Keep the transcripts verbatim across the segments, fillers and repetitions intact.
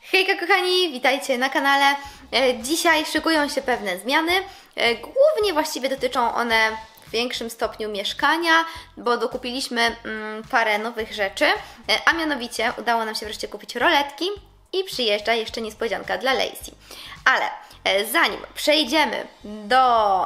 Hejka kochani, witajcie na kanale. Dzisiaj szykują się pewne zmiany. Głównie właściwie dotyczą one w większym stopniu mieszkania, bo dokupiliśmy parę nowych rzeczy, a mianowicie udało nam się wreszcie kupić roletki i przyjeżdża jeszcze niespodzianka dla Lacey. Ale zanim przejdziemy do,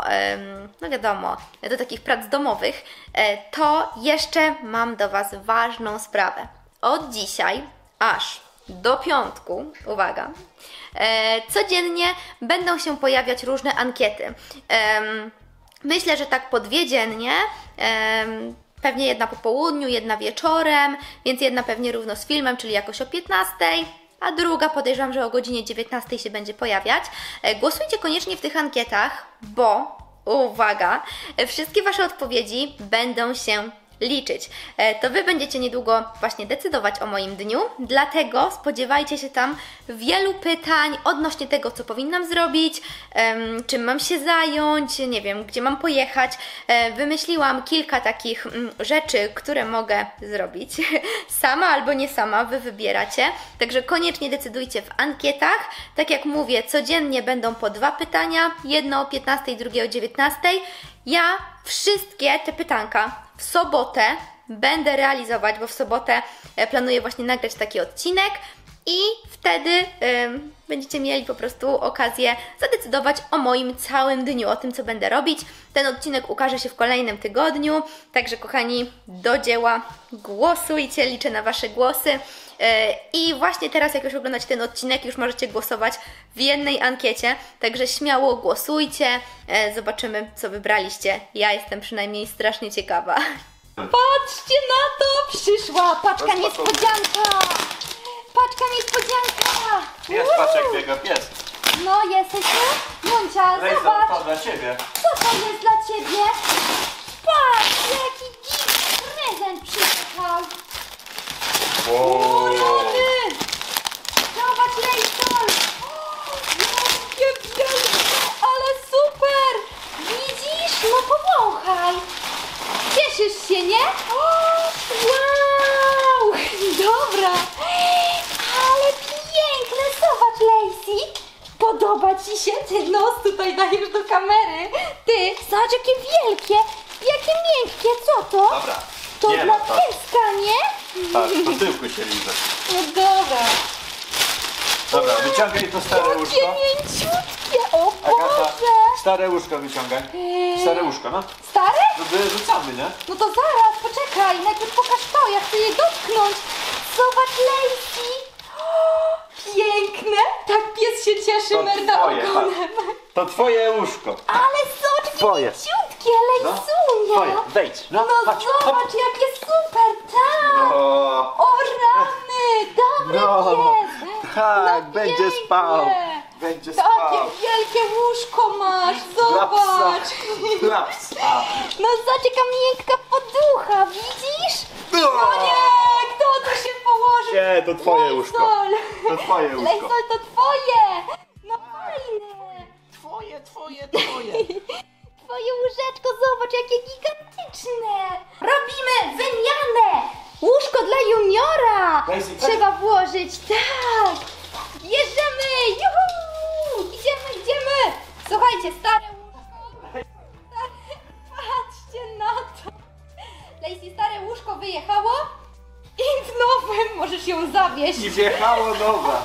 no wiadomo, do takich prac domowych, to jeszcze mam do Was ważną sprawę. Od dzisiaj aż do piątku, uwaga, e, codziennie będą się pojawiać różne ankiety. E, myślę, że tak po dwie dziennie, e, pewnie jedna po południu, jedna wieczorem, więc jedna pewnie równo z filmem, czyli jakoś o piętnastej, a druga podejrzewam, że o godzinie dziewiętnastej się będzie pojawiać. E, głosujcie koniecznie w tych ankietach, bo, uwaga, wszystkie Wasze odpowiedzi będą się liczyć. To Wy będziecie niedługo właśnie decydować o moim dniu, dlatego spodziewajcie się tam wielu pytań odnośnie tego, co powinnam zrobić, um, czym mam się zająć, nie wiem, gdzie mam pojechać. Wymyśliłam kilka takich um, rzeczy, które mogę zrobić sama albo nie sama, Wy wybieracie, także koniecznie decydujcie w ankietach. Tak jak mówię, codziennie będą po dwa pytania, jedno o piętnastej, drugie o dziewiętnastej. Ja wszystkie te pytanka w sobotę będę realizować, bo w sobotę planuję właśnie nagrać taki odcinek i wtedy y, będziecie mieli po prostu okazję zadecydować o moim całym dniu, o tym, co będę robić. Ten odcinek ukaże się w kolejnym tygodniu, także kochani, do dzieła, głosujcie, liczę na Wasze głosy. I właśnie teraz, jak już oglądacie ten odcinek, już możecie głosować w jednej ankiecie, także śmiało głosujcie, zobaczymy, co wybraliście. Ja jestem przynajmniej strasznie ciekawa. Patrzcie na to! Przyszła paczka niespodzianka! Paczka niespodzianka! Jest paczek biega, pies. No, jesteś tu? Muncia, zobacz! To dla Ciebie. Co to jest dla Ciebie? Patrz, jaki gift prezent przyjechał! Wow. Rany! Zobacz, Lejson! Jakie wielkie, ale super! Widzisz? No powąchaj! Cieszysz się, nie? Wow! Dobra! Ale piękne! Zobacz, Lacey! Podoba Ci się? Ty nos tutaj dajesz do kamery! Ty, zobacz, jakie wielkie! Jakie miękkie! Co to? Dobra. To nie dla ma, tak. pieska, nie? Tak, po tyłku się liże. No dobra. Dobra, wyciągaj to stare Jakie łóżko. mięciutkie, o Agata, Boże! stare łóżko wyciągaj. Stare łóżko, no. Stare? No wyrzucamy, nie? No to zaraz, poczekaj, najpierw pokaż to, ja chcę je dotknąć. Zobacz, Lacey. O, piękne. Tak pies się cieszy, To merda twoje, ogonem. To twoje łóżko. Ale zobacz, jakie Twoje. mięciutkie, No, Lejsunia. twoje, wejdź. No, No chodź, zobacz, chodź. jakie super, tak. No, O rany, dobry no, pies. tak, No będzie pięknie. spał. Będzie Takie spał. wielkie łóżko masz, Dla psa. zobacz. Dla psa. No zobacz, jaka miękka poducha, widzisz? No. No nie, kto tu się położył? Nie, to twoje łóżko. Lejsol. To twoje łóżko. Lejsol, to twoje. No fajne. Twoje, twoje, twoje. Twoje łóżeczko, zobacz, jakie gigantyczne. Robimy wymianę. Łóżko dla juniora. Lacey, Trzeba włożyć, tak. Jedziemy, juhu. Idziemy, idziemy. Słuchajcie, stare łóżko. Patrzcie na to. Lacey, stare łóżko wyjechało i w nowym możesz ją zawieźć. I wjechało nowa.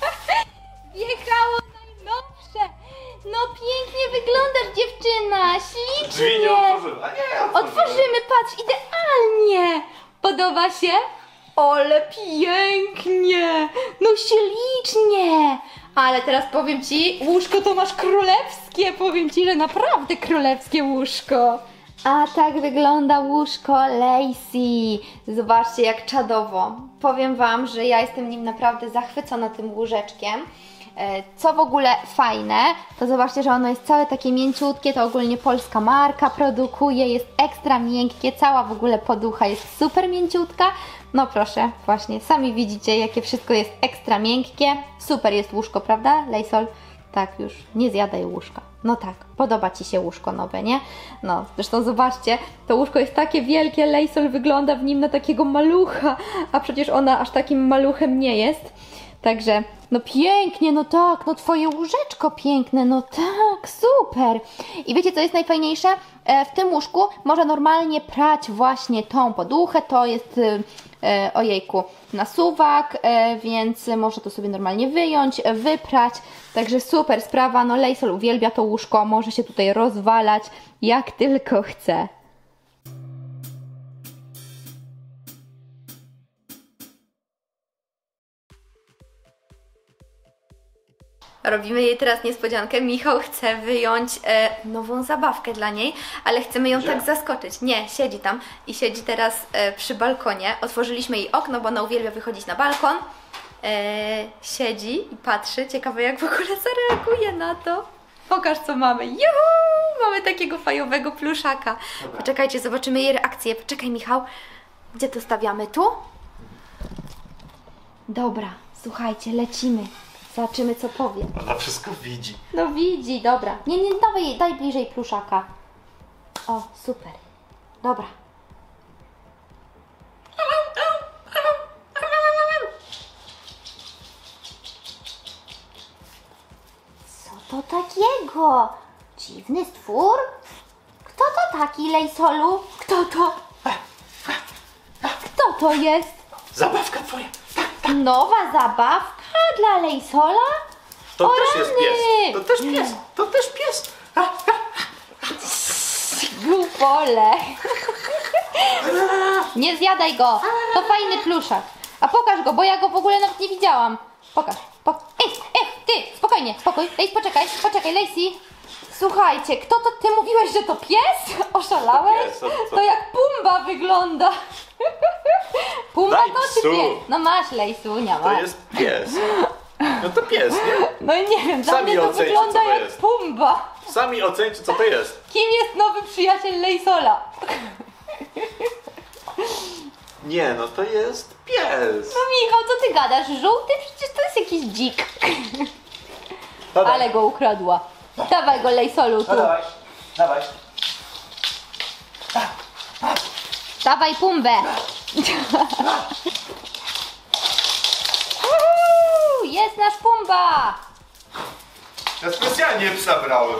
Wjechało najnowsze. No pięknie wyglądasz, dziewczyna. Drzwi nie Ślicznie. otworzyła. Nie, otworzyła. Otworzymy, patrz, idealnie. Podoba się? Ale pięknie. No ślicznie. Ale teraz powiem Ci, łóżko to masz królewskie. Powiem Ci, że naprawdę królewskie łóżko. A tak wygląda łóżko Lacey. Zobaczcie, jak czadowo. Powiem Wam, że ja jestem nim naprawdę zachwycona, tym łóżeczkiem. Co w ogóle fajne, to zobaczcie, że ono jest całe takie mięciutkie, to ogólnie polska marka produkuje, jest ekstra miękkie, cała w ogóle poducha jest super mięciutka. No proszę, właśnie, sami widzicie, jakie wszystko jest ekstra miękkie. Super jest łóżko, prawda, Lejsol? Tak, już, nie zjadaj łóżka. No tak, podoba Ci się łóżko nowe, nie? No, zresztą zobaczcie, to łóżko jest takie wielkie, Lejsol wygląda w nim na takiego malucha, a przecież ona aż takim maluchem nie jest. Także, no pięknie, no tak, no twoje łóżeczko piękne, no tak, super. I wiecie, co jest najfajniejsze? E, w tym łóżku można normalnie prać właśnie tą poduchę, to jest, e, ojejku, nasuwak, e, więc można to sobie normalnie wyjąć, wyprać. Także super sprawa, no Lejsol uwielbia to łóżko, może się tutaj rozwalać jak tylko chce. Robimy jej teraz niespodziankę. Michał chce wyjąć e, nową zabawkę dla niej, ale chcemy ją Gdzie? tak zaskoczyć. Nie, siedzi tam i siedzi teraz e, przy balkonie. Otworzyliśmy jej okno, bo ona uwielbia wychodzić na balkon. E, siedzi i patrzy. Ciekawe, jak w ogóle zareaguje na to. Pokaż, co mamy. Juhu! Mamy takiego fajowego pluszaka. Dobra. Poczekajcie, zobaczymy jej reakcję. Poczekaj, Michał. Gdzie to stawiamy? Tu? Dobra, słuchajcie, lecimy. Zobaczymy, co powie. Ona wszystko widzi. No widzi, dobra. Nie, nie, dawaj jej, daj bliżej pluszaka. O, super. Dobra. Co to takiego? Dziwny stwór? Kto to taki, Lejsolu? Kto to? Kto to jest? Zabawka twoja. Nowa zabawka dla Lejsola? To O też jest rany! pies. To też pies. To też pies. A, a. Głupole. Nie zjadaj go. To fajny pluszak. A pokaż go, bo ja go w ogóle nawet nie widziałam. Pokaż. Po... Ej, ej, ty, spokojnie, spokój. Lacey, poczekaj, poczekaj, Lacey. Słuchajcie, kto to, ty mówiłeś, że to pies? Oszalałeś? To pies, to co? To jak Pumba wygląda. Pumba Daj to czy psu. pies? No masz, Lejsunia, To masz. jest pies. No to pies, nie? No nie wiem, dla Sami mnie to oceńcie, wygląda co to jak jest. Pumba. Sami oceńcie, co to jest. Kim jest nowy przyjaciel Lejsola? Nie, no to jest pies. No Michał, co ty gadasz? Żółty? Przecież to jest jakiś dzik. Dawaj. Ale go ukradła. Dawaj go, Lejsolu, tu. No dawaj, dawaj. Dawaj Pumbę. Uhu, jest nasz Pumba. Ja specjalnie psa brałem.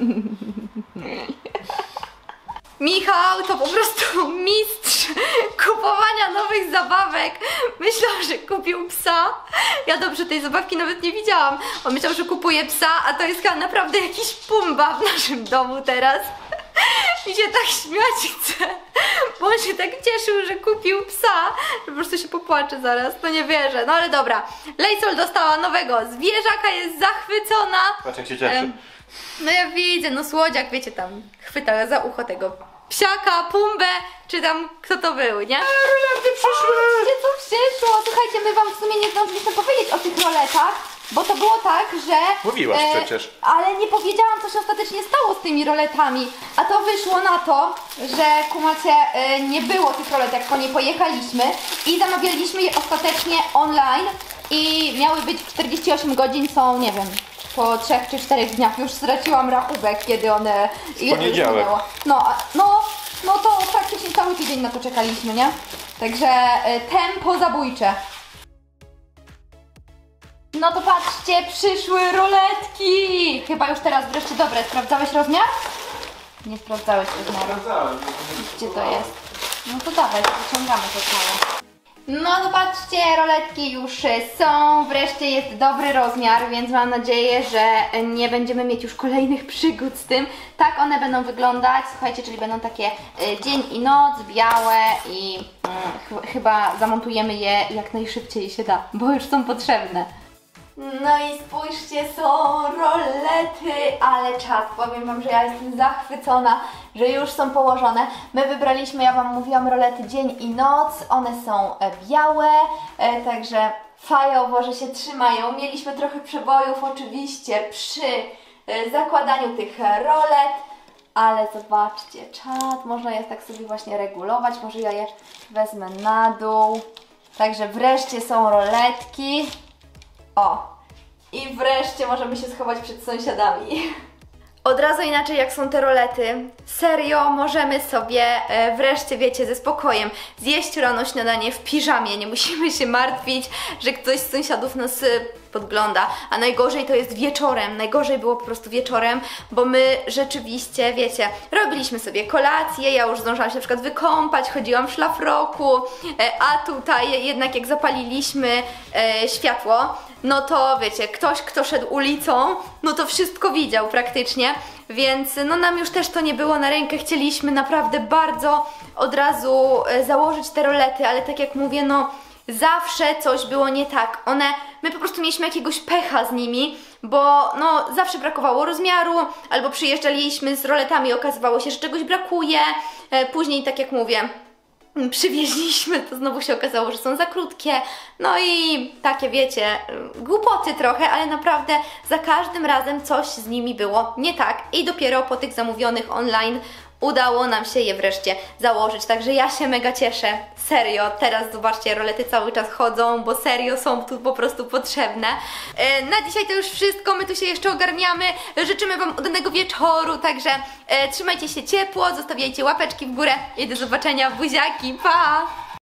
Michał to po prostu mistrz kupowania nowych zabawek. Myślał, że kupił psa. Ja dobrze tej zabawki nawet nie widziałam. On myślał, że kupuje psa, a to jest chyba naprawdę jakiś Pumba w naszym domu teraz. Mi się tak śmiać chce, bo on się tak cieszył, że kupił psa, że po prostu się popłacze zaraz. No nie wierzę. No ale dobra. Lejsol dostała nowego zwierzaka, jest zachwycona. Patrz, jak się cieszy. Em, No ja widzę, no słodziak, wiecie, tam chwyta za ucho tego psiaka, Pumbę, czy tam kto to był, nie? Rolety przyszły! Patrzcie, co przyszło! Słuchajcie, my wam w sumie nie zdążyliśmy powiedzieć o tych roletach, bo to było tak, że... Mówiłaś przecież. Ale nie powiedziałam, co się ostatecznie stało z tymi roletami. A to wyszło na to, że kumacie, e, nie było tych rolet, jak po nie pojechaliśmy i zamawialiśmy je ostatecznie online i miały być czterdzieści osiem godzin, są, nie wiem, po trzech czy czterech dniach. Już straciłam rachubek, kiedy one... ile to już poniedziałek. minęło. No, a- no, no to praktycznie cały tydzień na to czekaliśmy, nie? Także e, tempo zabójcze. No to patrzcie, przyszły roletki! Chyba już teraz wreszcie dobre. Sprawdzałeś rozmiar? Nie sprawdzałeś rozmiaru. Sprawdzałem. Gdzie to jest? No to dawaj, wyciągamy to całe. No to patrzcie, roletki już są, wreszcie jest dobry rozmiar, więc mam nadzieję, że nie będziemy mieć już kolejnych przygód z tym. Tak one będą wyglądać, słuchajcie, czyli będą takie y, dzień i noc, białe i y, ch chyba zamontujemy je jak najszybciej się da, bo już są potrzebne. No i spójrzcie, są rolety, ale czad, powiem wam, że ja jestem zachwycona, że już są położone. My wybraliśmy, ja wam mówiłam, rolety dzień i noc, one są e, białe, e, także fajowo, że się trzymają. Mieliśmy trochę przebojów oczywiście przy e, zakładaniu tych rolet, ale zobaczcie, czad, można je tak sobie właśnie regulować, może ja je wezmę na dół. Także wreszcie są roletki. O! I wreszcie możemy się schować przed sąsiadami. Od razu inaczej jak są te rolety. Serio, możemy sobie e, wreszcie, wiecie, ze spokojem zjeść rano śniadanie w piżamie. Nie musimy się martwić, że ktoś z sąsiadów nas e, podgląda. A najgorzej to jest wieczorem. Najgorzej było po prostu wieczorem, bo my rzeczywiście, wiecie, robiliśmy sobie kolację, ja już zdążyłam się na przykład wykąpać, chodziłam w szlafroku, e, a tutaj jednak jak zapaliliśmy e, światło, no to wiecie, ktoś, kto szedł ulicą, no to wszystko widział praktycznie, więc no nam już też to nie było na rękę, chcieliśmy naprawdę bardzo od razu e, założyć te rolety, ale tak jak mówię, no zawsze coś było nie tak. One, my po prostu mieliśmy jakiegoś pecha z nimi, bo no zawsze brakowało rozmiaru, albo przyjeżdżaliśmy z roletami, okazywało się, że czegoś brakuje, e, później tak jak mówię, przywieźliśmy, to znowu się okazało, że są za krótkie, no i takie wiecie, głupoty trochę, ale naprawdę za każdym razem coś z nimi było nie tak i dopiero po tych zamówionych online udało nam się je wreszcie założyć, także ja się mega cieszę, serio, teraz zobaczcie, rolety cały czas chodzą, bo serio są tu po prostu potrzebne. E, na dzisiaj to już wszystko, my tu się jeszcze ogarniamy, życzymy Wam udanego wieczoru, także e, trzymajcie się ciepło, zostawiajcie łapeczki w górę i do zobaczenia, buziaki, pa!